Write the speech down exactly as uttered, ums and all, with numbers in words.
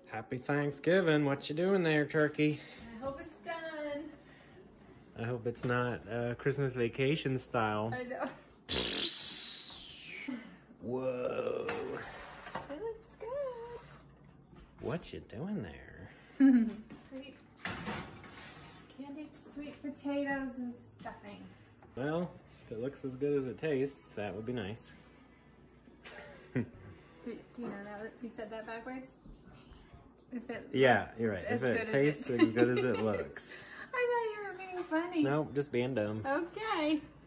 Happy Thanksgiving. What you doing there, turkey? I hope it's done. I hope it's not uh, Christmas Vacation style. I know. Whoa. It looks good. What you doing there? Sweet. Candied sweet potatoes and stuffing. Well, if it looks as good as it tastes, that would be nice. Do, do you know that you said that backwards? If it Yeah, you're right. If it tastes as good as it looks. I thought you were being funny. Nope, just being dumb. Okay.